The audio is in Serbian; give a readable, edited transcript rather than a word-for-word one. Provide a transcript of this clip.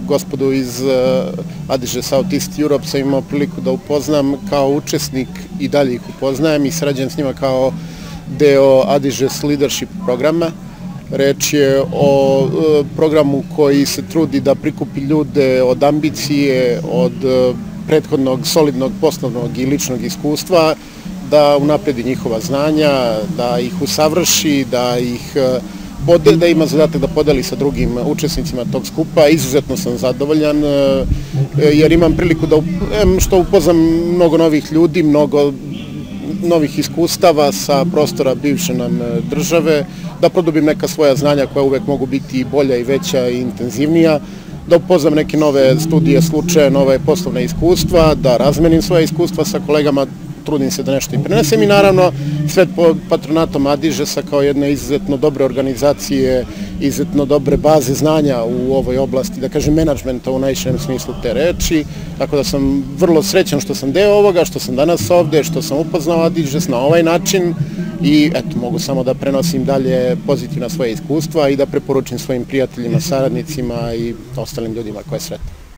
gospodu iz Adiže Southeast Europe sam imao priliku da upoznam kao učesnik i dalje ih upoznajem i sarađujem s njima kao deo Adižes Leadership programa. Reč je o programu koji se trudi da prikupi ljude od ambicije, od prethodnog solidnog poslovnog i ličnog iskustva, da unapredi njihova znanja, da ih usavrši, da ima zadatak da podeli sa drugim učesnicima tog skupa. Izuzetno sam zadovoljan jer imam priliku da upoznam mnogo novih ljudi, mnogo novih iskustava sa prostora bivše nam države, da produbim neka svoja znanja koja uvek mogu biti bolja i veća i intenzivnija, da upoznam neke nove studije slučaje, nove poslovne iskustva, da razmenim svoje iskustva sa kolegama, trudim se da nešto i prenesem i naravno sve pod patronatom Adižesa kao jedne izuzetno dobre organizacije, izuzetno dobre baze znanja u ovoj oblasti, da kažem menadžmenta u najširem smislu te reči, tako da sam vrlo srećan što sam deo ovoga, što sam danas ovde, što sam upoznao Adižes na ovaj način i eto, mogu samo da prenosim dalje pozitivna svoje iskustva i da preporučim svojim prijateljima, saradnicima i ostalim ljudima koje sretnem.